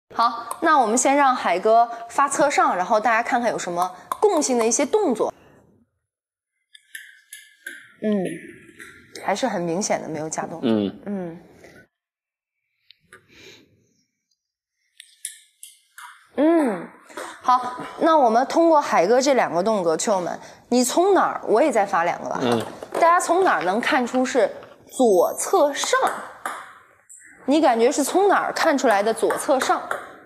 好，那我们先让海哥发侧上，然后大家看看有什么共性的一些动作。还是很明显的没有假动作。好，那我们通过海哥这2个动作，球友们，你从哪儿？我也再发2个吧。大家从哪儿能看出是左侧上？你感觉是从哪儿看出来的左侧上？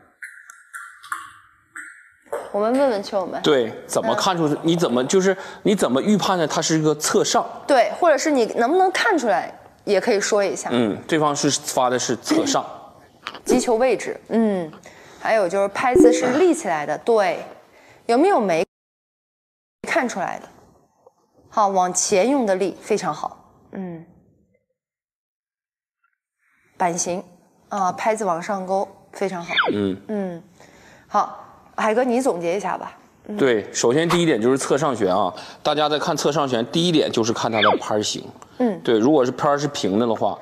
我们问问球友们。 对，怎么看出？你怎么预判呢？它是一个侧上？ 对，或者是你能不能看出来，也可以说一下。 对方是发的是侧上， 击球位置。还有就是拍子是立起来的，对，有没有没看出来的？好，往前用的力非常好。板型啊，拍子往上勾，非常好。好，海哥你总结一下吧。 对，首先第一点就是侧上旋啊，大家在看侧上旋，第一点就是看它的拍型。对，如果是拍是平的话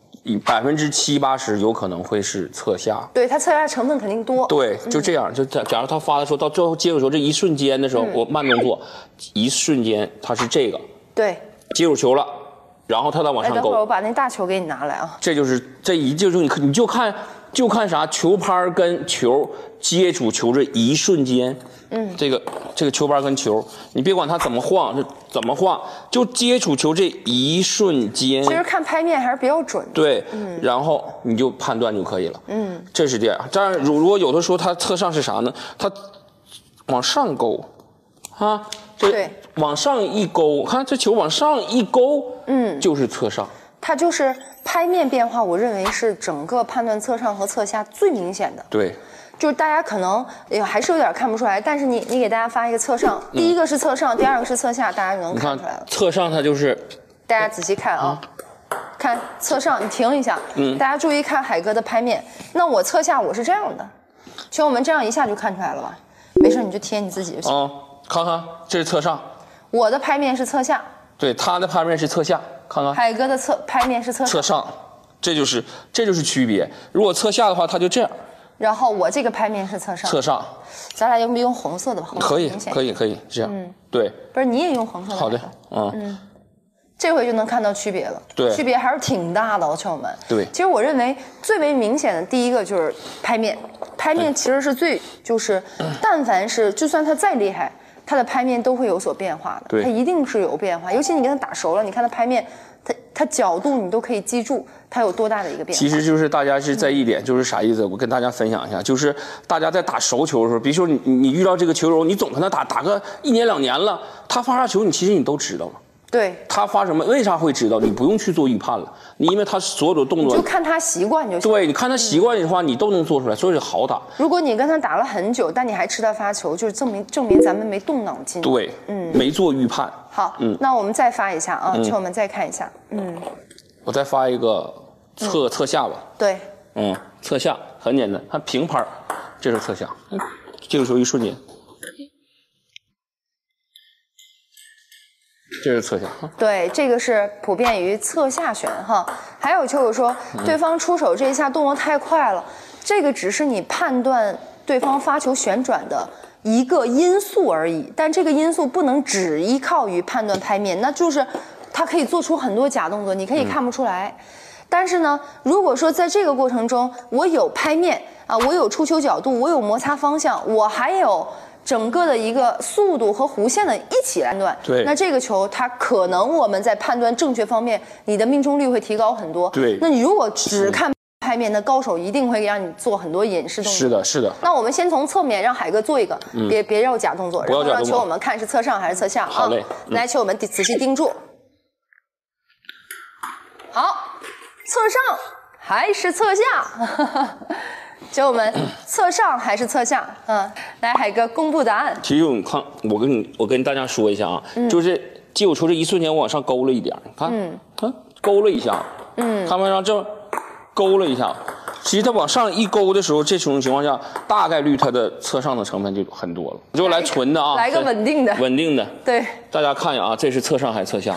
，70%、80%有可能会是侧下。 对，它侧下成分肯定多。 对，就这样，就假如他发的时候，到最后接手时候这一瞬间的时候，我慢动作，一瞬间它是这个。对，接住球了，然后他再往上勾。 等会儿我把那大球给你拿来啊。 就是你就看啥，球拍跟球接触球这一瞬间。这个球拍跟球，你别管它怎么晃，就接触球这一瞬间。 其实看拍面还是比较准的。对， 然后你就判断就可以了。这是这样。当然，如果有的说它侧上是啥呢？它往上勾，啊，对，往上一勾，看这球往上一勾，就是侧上。 它就是拍面变化，我认为是整个判断侧上和侧下最明显的。 对。 就是大家可能还是有点看不出来，但是你给大家发一个侧上，第一个是侧上，第2个是侧下，大家就能看出来了。 侧上它就是， 大家仔细看啊，看侧上，你停一下，大家注意看海哥的拍面。那我侧下我是这样的，其实我们这样一下就看出来了吧？没事，你就贴你自己就行。 看看这是侧上， 我的拍面是侧下， 对，他的拍面是侧下，看看。 海哥的拍面是侧上，这就是区别。如果侧下的话，它就这样。 然后我这个拍面是侧上，咱俩用不用红色的吧？ 可以，这样。对。 不是，你也用红色的。 好的， 这回就能看到区别了。对，区别还是挺大的，球友们。对。其实我认为最为明显的第一个就是拍面，拍面其实是但凡是就算它再厉害，它的拍面都会有所变化的。对。它一定是有变化，尤其你跟它打熟了，你看它拍面，它角度你都可以记住。它有多大的一个变化？ 其实就是大家是在意点，就是啥意思？我跟大家分享一下，就是大家在打熟球的时候，比如说你遇到这个球友，你总跟他打个1年2年了，他发啥球，其实你都知道了。对，他发什么，为啥会知道？你不用去做预判了，因为他所有的动作， 你就看他习惯就行。 对，你看他习惯的话，你都能做出来，所以好打。 如果你跟他打了很久，但你还吃他发球，就是证明咱们没动脑筋。 对，没做预判。 好，那我们再发一下啊，球友们再看一下， 我再发一个。侧下吧， 对， 侧下很简单，看平拍，这是侧下，这个球一瞬间，这是侧下， 对，这个是普遍于侧下旋哈。还有球友说，对方出手这一下动作太快了，这个只是你判断对方发球旋转的一个因素而已，但这个因素不能只依靠于判断拍面，那就是他可以做出很多假动作，你可以看不出来。但是呢，如果说在这个过程中，我有拍面啊，我有出球角度，我有摩擦方向，我还有整个的一个速度和弧线的一起来判断，对，那这个球它可能我们在判断正确方面，你的命中率会提高很多。对，那你如果只看拍面，那高手一定会让你做很多隐式动作。是的，是的。那我们先从侧面让海哥做一个，别绕假动作，然后让球我们看是侧上还是侧下啊？好嘞，来，球我们仔细盯住。好。侧上还是侧下？球友们，侧上还是侧下？来，海哥公布答案。 其实你看，我跟大家说一下啊，就是接我球这一瞬间，我往上勾了一点，看，勾了一下，看没看？这勾了一下。其实它往上一勾的时候，这种情况下，大概率它的侧上的成分就很多了。就来纯的啊， 来个稳定的， 稳定的。对，大家看一下啊，这是侧上还是侧下？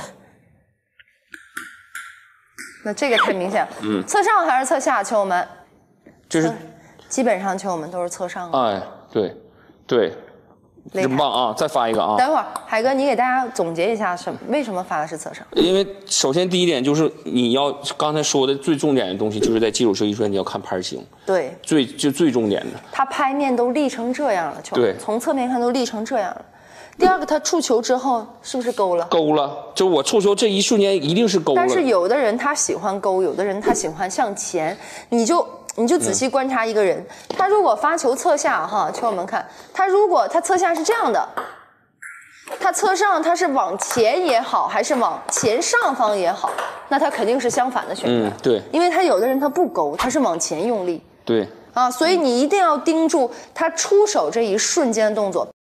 那这个太明显了，侧上还是侧下？球友们， 就是基本上球友们都是侧上的。 哎，对，对，真棒啊！再发一个啊！ 等会儿，海哥，你给大家总结一下为什么发的是侧上？ 因为首先第一点就是你要刚才说的最重点的东西，就是在基础设计专你要看拍型， 对， 最重点的。 他拍面都立成这样了，球对， 从侧面看都立成这样了。第二个，他触球之后是不是勾了？ 勾了，就我触球这一瞬间一定是勾了。 但是有的人他喜欢勾，有的人他喜欢向前，你就仔细观察一个人，他如果发球侧下哈，球友们看，他如果他侧下是这样的，他侧上他是往前也好，还是往前上方也好，那他肯定是相反的旋转。 对， 因为他有的人他不勾，他是往前用力。 对。 啊，所以你一定要盯住他出手这一瞬间的动作。